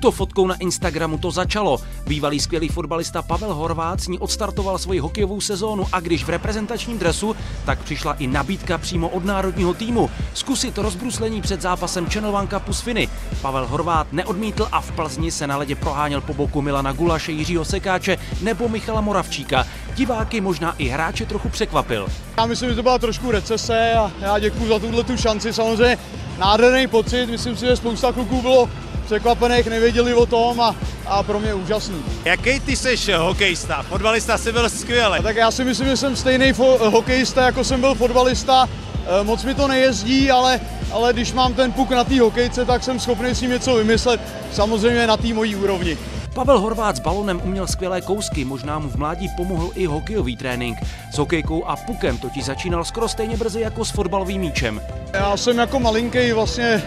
Touto fotkou na Instagramu to začalo. Bývalý skvělý fotbalista Pavel Horváth s ní odstartoval svoji hokejovou sezónu a když v reprezentačním dresu, tak přišla i nabídka přímo od národního týmu. Zkusit rozbruslení před zápasem Channel One Cupu s Finy. Pavel Horváth neodmítl a v Plzni se na ledě proháněl po boku Milana Gulaše, Jiřího Sekáče nebo Michala Moravčíka. Diváky, možná i hráče trochu překvapil. Já myslím, že to byla trošku recese a já děkuji za tuhle šanci. Samozřejmě nádherný pocit, myslím si, že spousta kluků bylo překvapených, nevěděli o tom a pro mě úžasný. Jaký ty seš hokejista? Fotbalista jsi byl skvělý. Tak já si myslím, že jsem stejný hokejista, jako jsem byl fotbalista. Moc mi to nejezdí, ale když mám ten puk na té hokejce, tak jsem schopný s ním něco vymyslet, samozřejmě na té mojí úrovni. Pavel Horváth s balonem uměl skvělé kousky, možná mu v mládí pomohl i hokejový trénink. S hokejkou a pukem totiž začínal skoro stejně brzy jako s fotbalovým míčem. Já jsem jako malinký vlastně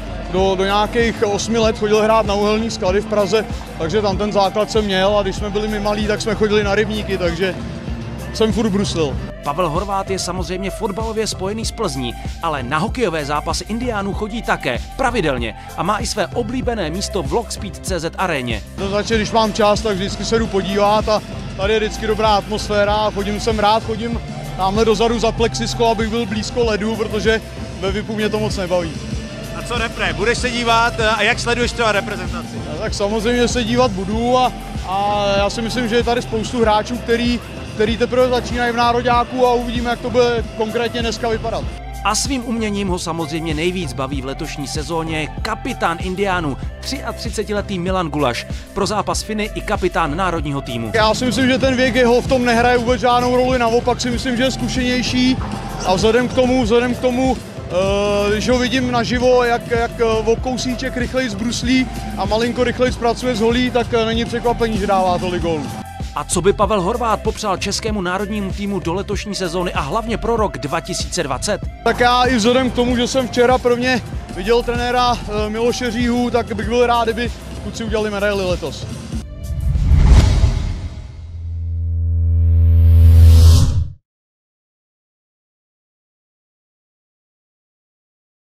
do nějakých 8 let chodil hrát na uhelní sklady v Praze, takže tam ten základ jsem měl a když jsme byli my malí, tak jsme chodili na rybníky, takže jsem furt bruslil. Pavel Horváth je samozřejmě fotbalově spojený s Plzní, ale na hokejové zápasy Indiánů chodí také pravidelně a má i své oblíbené místo v Lockspeed.cz aréně. Začít, když mám čas, tak vždycky se jdu podívat a tady je vždycky dobrá atmosféra a chodím tamhle dozadu za plexisklo, abych byl blízko ledu, protože ve VIPu mě to moc nebaví. A co repre? Budeš se dívat a jak sleduješ třeba reprezentaci? Tak samozřejmě se dívat budu a já si myslím, že je tady spoustu hráčů, který teprve začínají v nároďáku a uvidíme, jak to bude konkrétně dneska vypadat. A svým uměním ho samozřejmě nejvíc baví v letošní sezóně kapitán Indiánů, 33letý Milan Gulaš, pro zápas Finy i kapitán národního týmu. Já si myslím, že ten věk jeho v tom nehraje vůbec žádnou roli, naopak si myslím, že je zkušenější a vzhledem k tomu, když ho vidím naživo, jak o kousíček rychleji zbruslí a malinko rychleji pracuje s holí, tak není překvapení, že dává tolik gólů. A co by Pavel Horváth popřál českému národnímu týmu do letošní sezóny a hlavně pro rok 2020? Tak já i vzhledem k tomu, že jsem včera prvně viděl trenéra Miloše Říhu, tak bych byl rád, kdyby kluci udělali medaili letos.